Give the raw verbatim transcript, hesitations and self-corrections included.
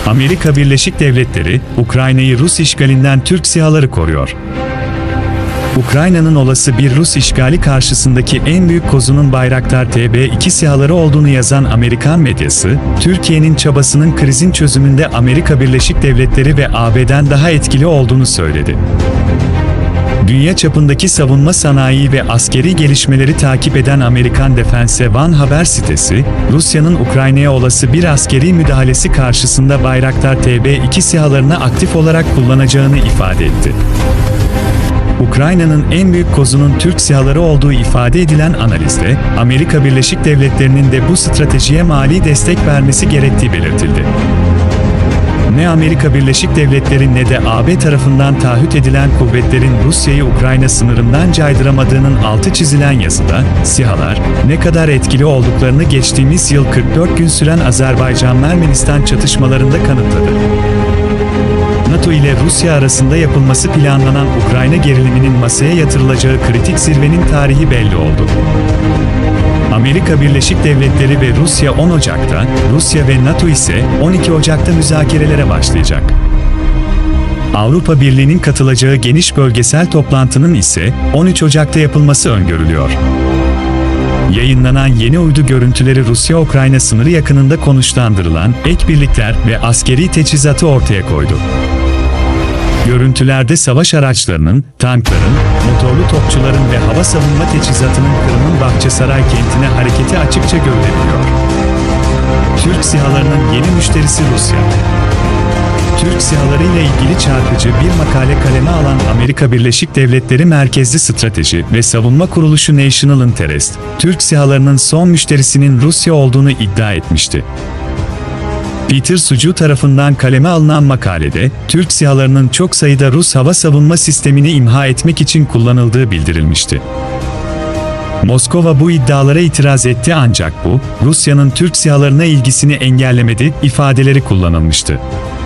Amerika Birleşik Devletleri, Ukrayna'yı Rus işgalinden Türk SİHA'ları koruyor. Ukrayna'nın olası bir Rus işgali karşısındaki en büyük kozunun Bayraktar T B iki SİHA'ları olduğunu yazan Amerikan medyası, Türkiye'nin çabasının krizin çözümünde Amerika Birleşik Devletleri ve A B D'den daha etkili olduğunu söyledi. Dünya çapındaki savunma sanayi ve askeri gelişmeleri takip eden Amerikan Defense One haber sitesi, Rusya'nın Ukrayna'ya olası bir askeri müdahalesi karşısında Bayraktar T B iki SİHA'larını aktif olarak kullanacağını ifade etti. Ukrayna'nın en büyük kozunun Türk SİHA'ları olduğu ifade edilen analizde, Amerika Birleşik Devletleri'nin de bu stratejiye mali destek vermesi gerektiği belirtildi. Ne Amerika Birleşik Devletleri ne de A B tarafından taahhüt edilen kuvvetlerin Rusya'yı Ukrayna sınırından caydıramadığının altı çizilen yazıda, SİHA'lar ne kadar etkili olduklarını geçtiğimiz yıl kırk dört gün süren Azerbaycan-Ermenistan çatışmalarında kanıtladı. NATO ile Rusya arasında yapılması planlanan Ukrayna geriliminin masaya yatırılacağı kritik zirvenin tarihi belli oldu. Amerika Birleşik Devletleri ve Rusya on Ocak'ta, Rusya ve NATO ise on iki Ocak'ta müzakerelere başlayacak. Avrupa Birliği'nin katılacağı geniş bölgesel toplantının ise on üç Ocak'ta yapılması öngörülüyor. Yayınlanan yeni uydu görüntüleri Rusya-Ukrayna sınırı yakınında konuşlandırılan ek birlikler ve askeri teçhizatı ortaya koydu. Görüntülerde savaş araçlarının, tankların, motorlu topçuların ve hava savunma teçhizatının Kırım'ın Bahçesaray kentine hareketi açıkça görülebiliyor. Türk SİHA'larının yeni müşterisi Rusya. Türk SİHA'ları ile ilgili çarpıcı bir makale kaleme alan Amerika Birleşik Devletleri Merkezli Strateji ve Savunma Kuruluşu National Interest, Türk SİHA'larının son müşterisinin Rusya olduğunu iddia etmişti. Peter Sucu tarafından kaleme alınan makalede, Türk SİHA'larının çok sayıda Rus hava savunma sistemini imha etmek için kullanıldığı bildirilmişti. Moskova bu iddialara itiraz etti ancak bu, Rusya'nın Türk SİHA'larına ilgisini engellemedi ifadeleri kullanılmıştı.